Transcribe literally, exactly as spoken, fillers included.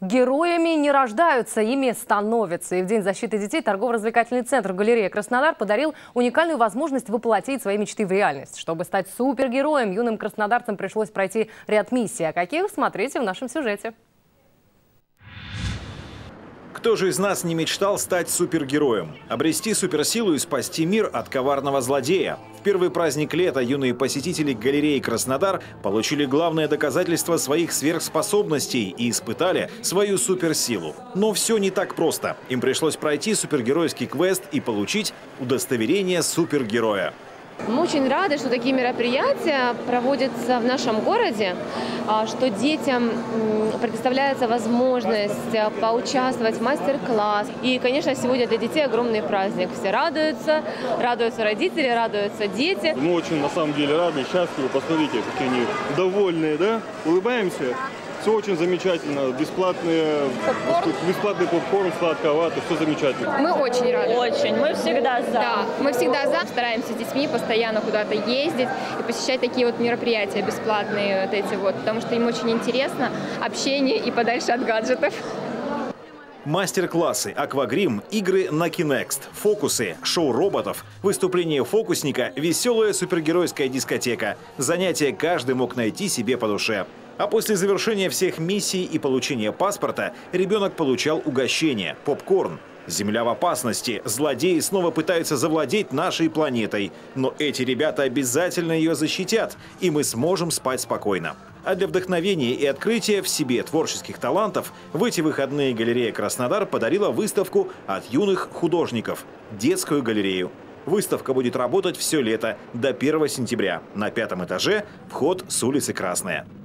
Героями не рождаются, ими становятся. И в День защиты детей торгово-развлекательный центр «Галерея Краснодар» подарил уникальную возможность воплотить свои мечты в реальность. Чтобы стать супергероем, юным краснодарцам пришлось пройти ряд миссий. А каких, смотрите в нашем сюжете. Кто же из нас не мечтал стать супергероем? Обрести суперсилу и спасти мир от коварного злодея? В первый праздник лета юные посетители галереи «Краснодар» получили главное доказательство своих сверхспособностей и испытали свою суперсилу. Но все не так просто. Им пришлось пройти супергеройский квест и получить удостоверение супергероя. Мы очень рады, что такие мероприятия проводятся в нашем городе, что детям предоставляется возможность поучаствовать в мастер-класс. И, конечно, сегодня для детей огромный праздник. Все радуются, радуются родители, радуются дети. Мы очень, на самом деле, рады, счастливы. Посмотрите, какие они довольные, да? Улыбаемся. Все очень замечательно. Бесплатные, попкорн. бесплатный попкорн, сладковатый, все замечательно. Мы очень рады. Очень. Мы всегда за. Да, мы всегда за. Стараемся с детьми постоянно куда-то ездить и посещать такие вот мероприятия бесплатные, вот эти вот, потому что им очень интересно общение и подальше от гаджетов. Мастер-классы, аквагрим, игры на Кинекст, фокусы, шоу роботов, выступление фокусника, веселая супергеройская дискотека. Занятия каждый мог найти себе по душе. А после завершения всех миссий и получения паспорта ребенок получал угощение – попкорн. Земля в опасности. Злодеи снова пытаются завладеть нашей планетой. Но эти ребята обязательно ее защитят, и мы сможем спать спокойно. А для вдохновения и открытия в себе творческих талантов в эти выходные галерея «Краснодар» подарила выставку от юных художников – детскую галерею. Выставка будет работать все лето до первого сентября. На пятом этаже вход с улицы Красная.